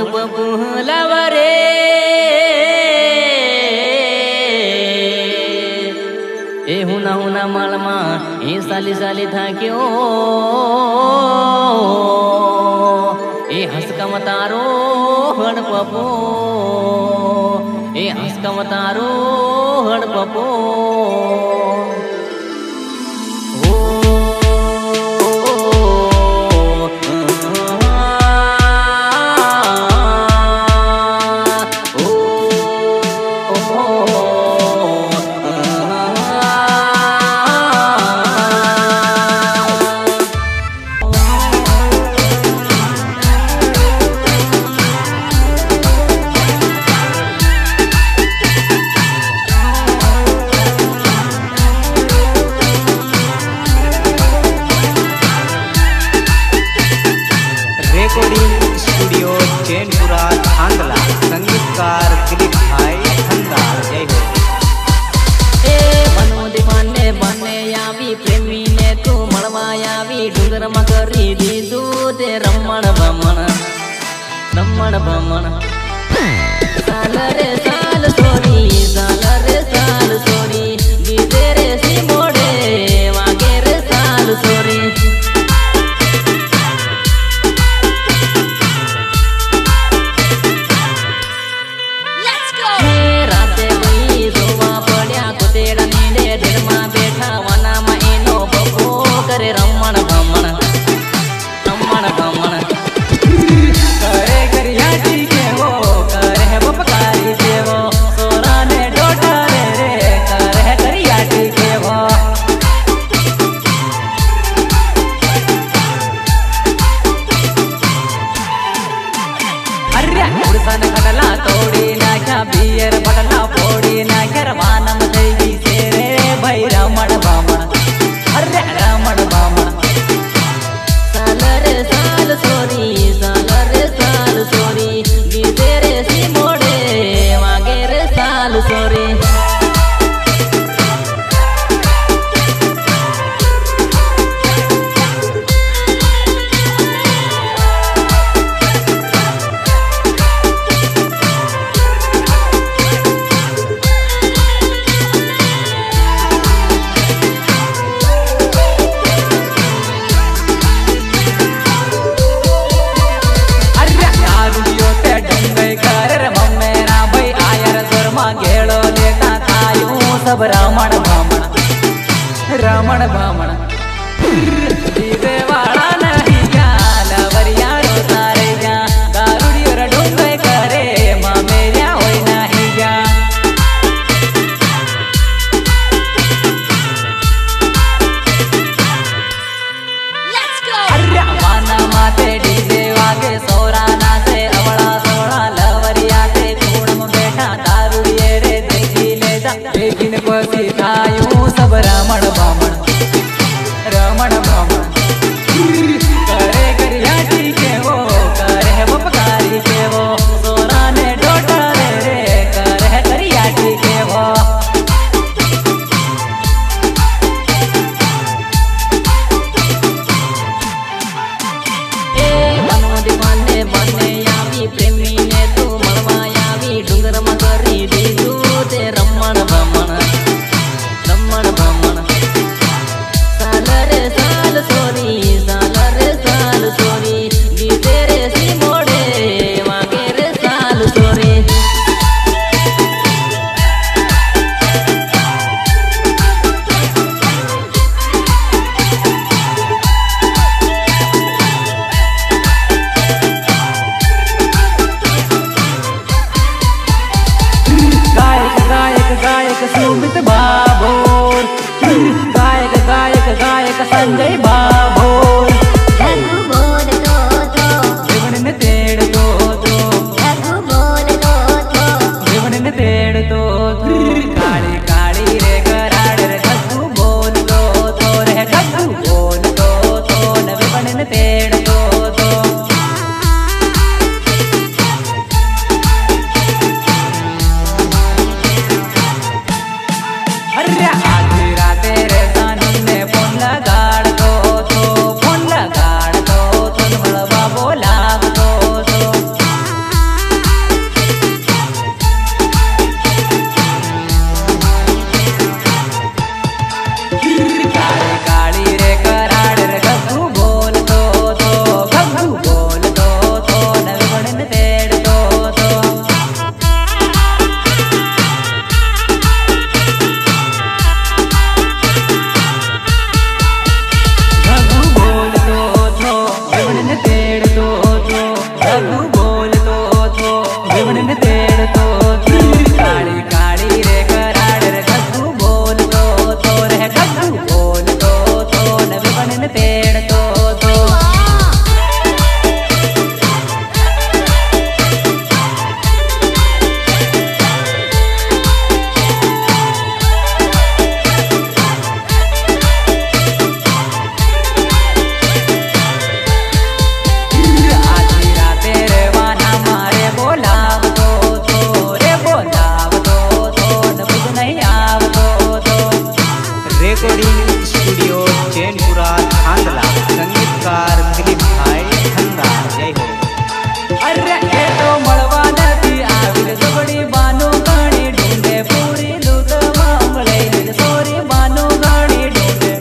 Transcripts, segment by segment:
पप्पू लवरे ए हुना हुना मालमा ए साली साली था क्यों ए हंसका मतारो हड़ पप्पू ए हंसका मतारो हड़ पप्पू रिकॉर्डिंग स्टूडियो चैनपुरा थांदला संगीतकार दिलीप भाई धंधा जय हो ए मनो दीवाने बने यावी प्रेमी ने तू मळवा यावी डुंगर मकरी दीदू ते रमण भमण साल रे साल सोनी साल रे साल सोनी गीते रे सी मोड़े वागे रे साल सोनी रमण भमण करे करियाटी के वो करे बपकारी के वो सोरा ने डोटा रे करे करियाटी के वो अरे उड़सन खडला तोड़ी ना क्या बियर बटला फोड़ी ना करवानम देवी से रे भाई रमण भमण अरे रमण भमण साल रे साल सोनी साल रे साल सोनी गीते रे सी मोड़े वागे रे साल सोनी सब रमण भमण दीदे वाला नहीं क्या लवरिया रो तारे क्या दारुड़ी रे ढूंढे करे मां मेरिया होई नहीं क्या लेट्स गो अरे माना माते डीजे वागे सोरा ना से अवड़ा सोड़ा लवरिया ते कूड़म बैठा दारुड़ी रे देखी ले जा लेकिन पसी थायूं सब रमण भमण गगू बोल तो विमन ने तेड़ तो काली काली रे कराड़ रे गगू बोल तो रे गगू बोल तो न विमन ने तेड़ तो रिकॉर्डिंग स्टूडियो चैनपुरा थांदला संगीतकार दिलीप भाई खंदा जय हो। अरे ए तो मळवा नदी आविर जोगड़ी बानो गाणी ढूंढे पूरी लूट मामले सोरी बानो गाणी ढूंढे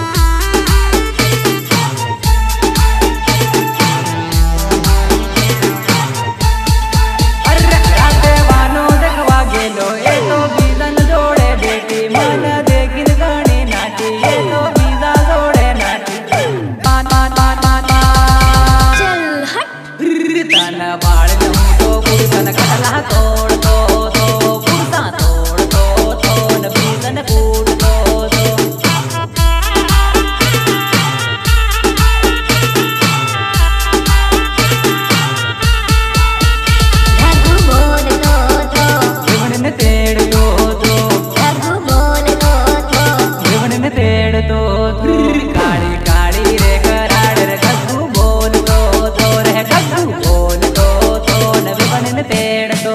अरे राते बानो देखवा गेलो ए तो बिलन जोड़े बेटी मन देखिन गाणी नाटी ए तो बिना जोड़े नाटी चल हट तन बाळ तो पुरसन कटला तोड़ तो पुरसा तोड़ तो न बिलन कूट तो गगू बोल तो विमन ने तेड़ तो गगू बोल तो विमन ने तेड़ तो काली काली रे कराड़ रे गगू बोल तो रे गगू बोल तो न विमन ने तेड़ तो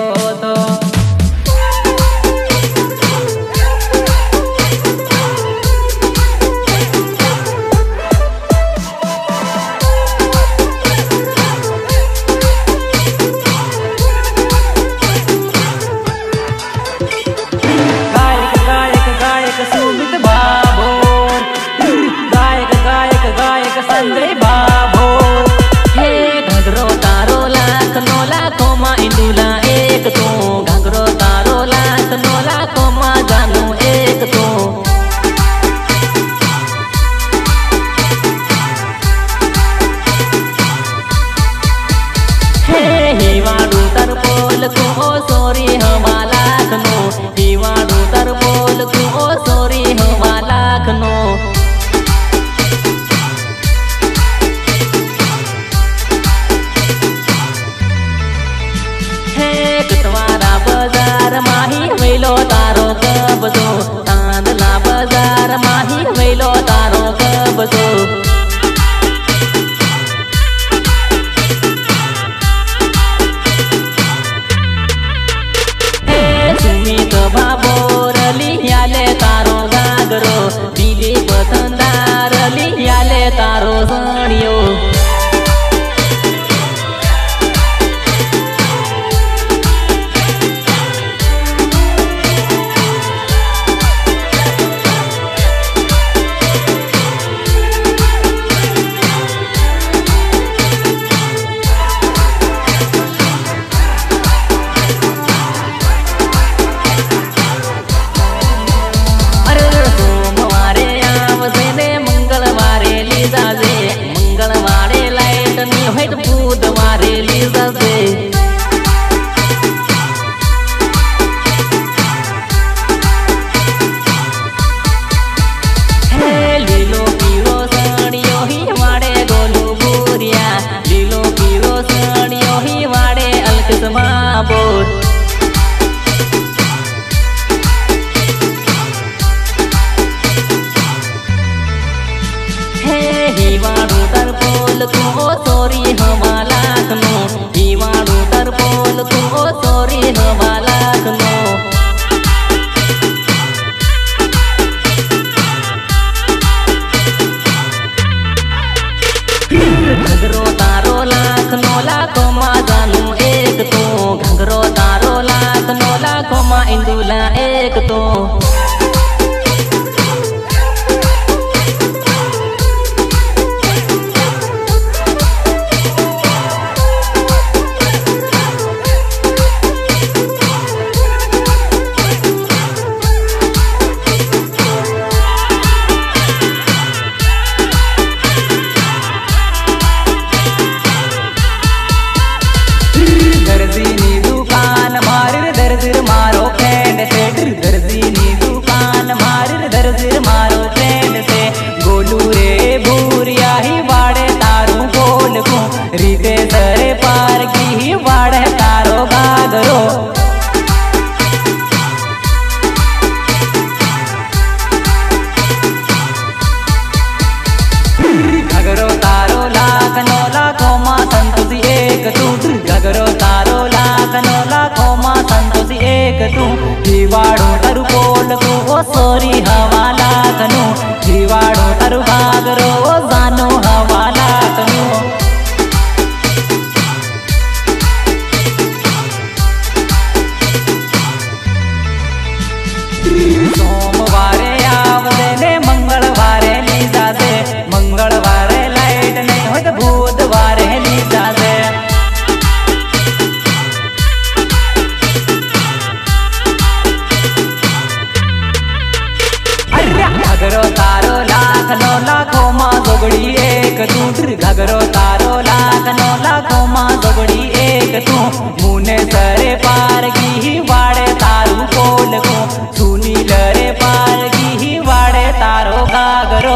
गायक गायक गायक सुमित बाबोर गायक गायक गायक संजय बाबो हे घगरो तारो लाख नो लाखो मा इंदुला एक तो घगरो तारो लाख नो लाखो मा जानू एक तो हे हिवाड़ू तर बोल को सोरी हमाला खनो हिवाड़ू तर बोल को सोरी हमाला खनो हे कटवारा बाजार माही वेलो तारो कबजो तांदला बाजार माही वेलो तारो कबजो सुमित बाबोर लियाले तारो गागरो दिलीप धंदार लियाले तारो सणियो अरे सोमवारे आवसे ने मंगलवारे लीजा जे मंगलवारे लाइट नी होइत बुधवारे लीजा जे हे लीलो पीरो सणियो ही वाड़े गोलू बुरिया लीलो पीरो सणियो ही वाड़े अलकसमा बोर हिवाड़ू तर बोल को सोरी हमाला खनो हिवाड़ू तर बोल को सोरी हमाला खनो घगरो तारो लाख नो लाखो मा जानू एक तो घगरो तारो लाख नो लाखो मा इंदुला एक तो तू घगरो तारो लाखनो लाखों माँ संतोषी एक तू जीवाड़ो तरु बोल को ओ सोरी हवा लाखनो जीवाड़ो तरु घागरो ओ जानो हवा लाखनो सोमवारे आवदे ने मंगलवारे लीजा से मंगलवारे लाइट नहीं हो तो बुधवारे लीजा से घगरो तारो लाखनो लाखों माँ जोगड़ी एक तू घगरो तारो लाखनो लाखों माँ जोगड़ी एक तू मुने सरे पार की वाड़े तारू कोल को सुनी लरे पार की वाड़े तारो घागरो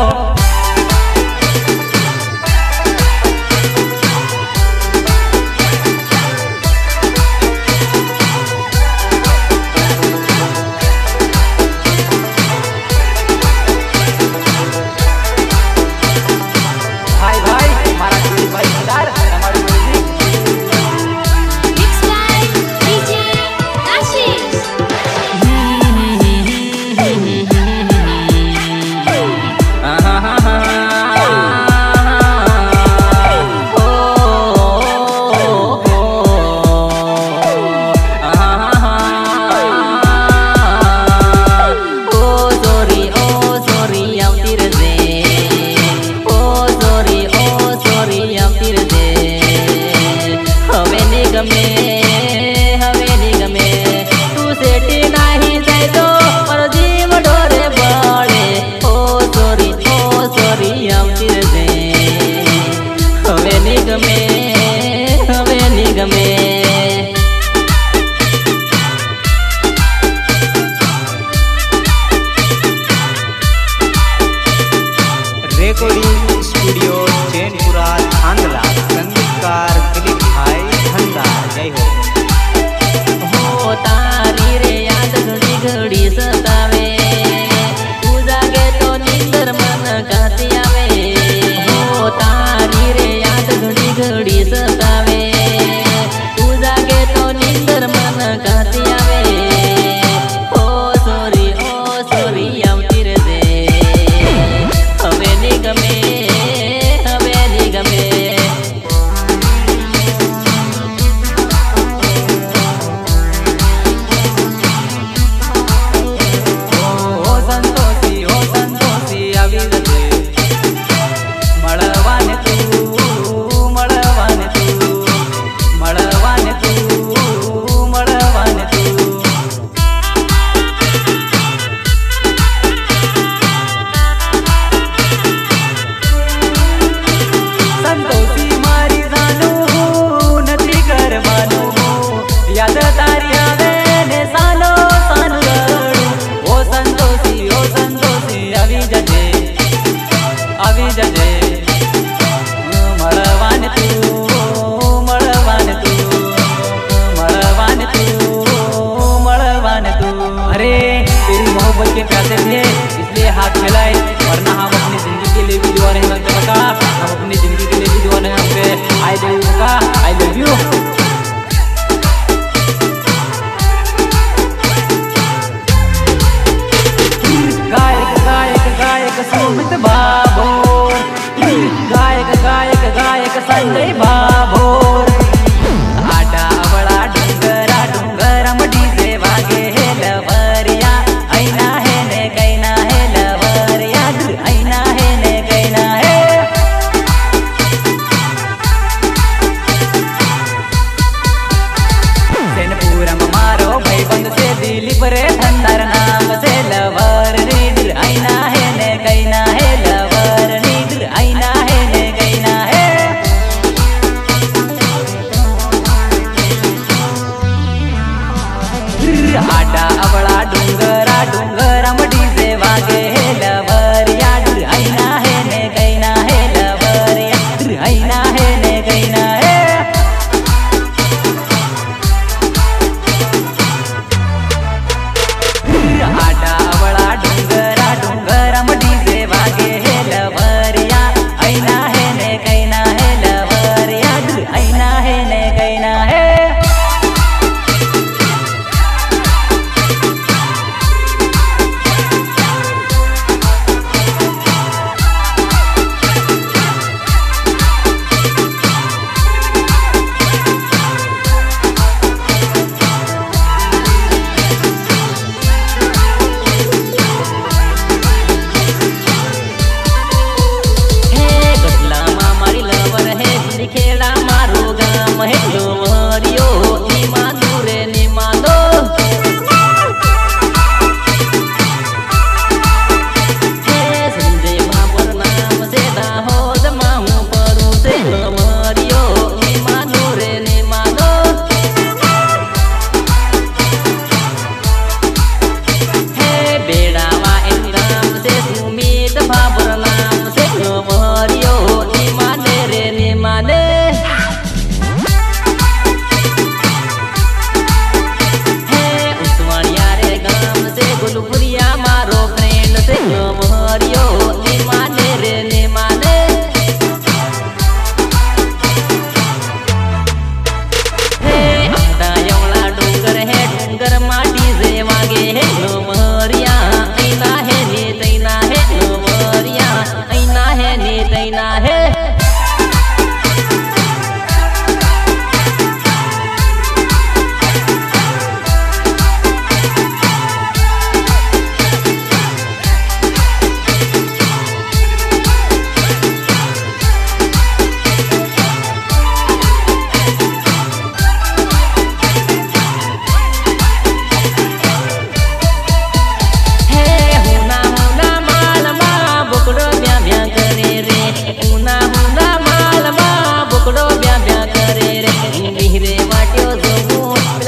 रेकॉर्डिंग स्टूडियो चैनपुरा धांधला संगीतकार दिलीप भाई धंधा जय हो।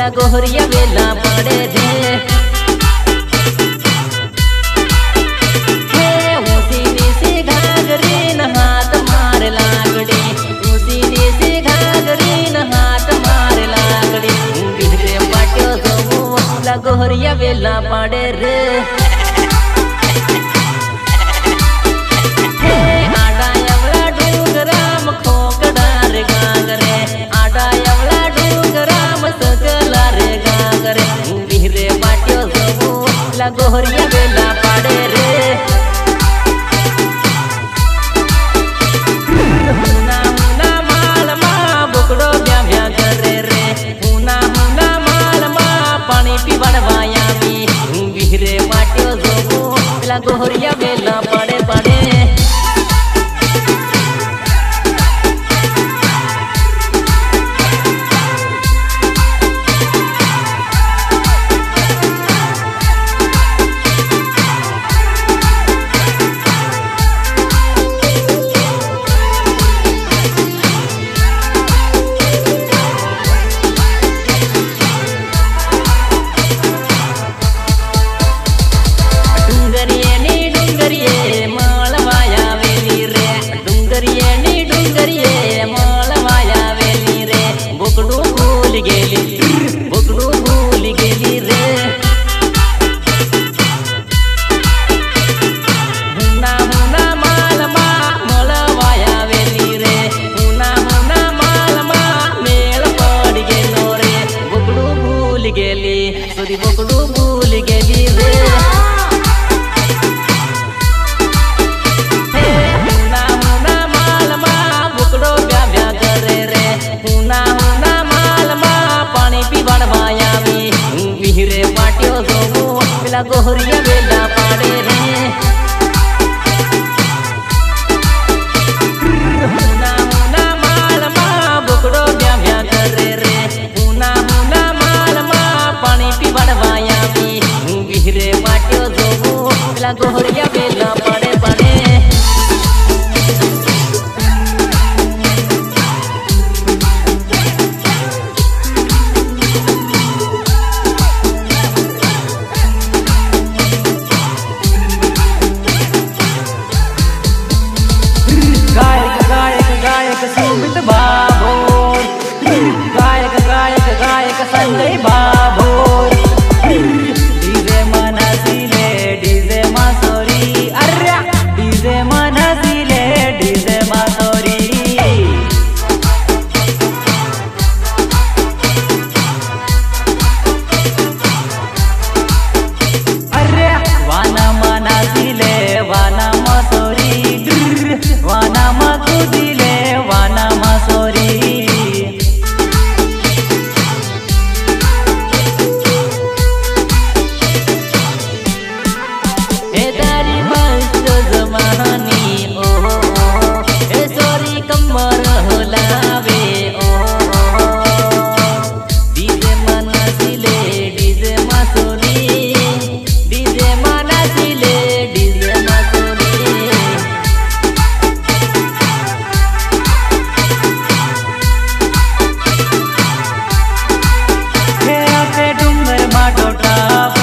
गोहरिया वेला पड़े रे उसी से घाघरी न हाथ मार लागड़ी उसी से घाघरी न हाथ मार लागड़ी बिहरे पाट्यो सोला गोहरिया वेला पड़े रे गोहरिया वेला पड़े रे हुना हुना माल मा बुकड़ो ब्या ब्या करे रे हुना हुना माल मा पानी पीवड़वाया मी बिहरे पाट्यो जोगो वेला गोहरिया वेला पड़े पड़े बोकड़ू भूल गेली रे हुना हुना माल मा बुकड़ो ब्या ब्या करे रे हुना हुना माल मा पानी पीवड़वाया मी बिहरे पाट्यो जोगो वेला गोहरिया वेला पड़े रे हुना हुना माल मा बुकड़ो ब्या ब्या करे रे हुना हुना माल मा पानी पीवड़वाया मी बिहरे पाट्यो जोगो वेला गोहरिया वेला पड़े पड़े गायक गायक गायक सुमित बाबोर गायक गायक गायक संजय बाबोर डीजे मनसिले डीजे मासोरी अरे डीजे मनसिले डीजे मासोरी अरे वाना मनसिले वाना मासोरी वाना मकुदिले वाना मासोरी हे दारी मस्त जमानी ओ हे सोरी कमर होलावे ओ डीजे मनसिले डीजे मासोरी डीजे मनसिले डीजे मासोरी डूंगर माटो टापू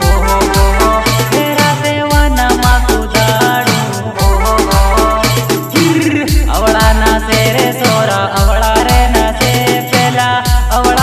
राते वाना माकू दाड़ू अवड़ा ना से रे सोरा अवड़ा रे ना से पेला अवड़ा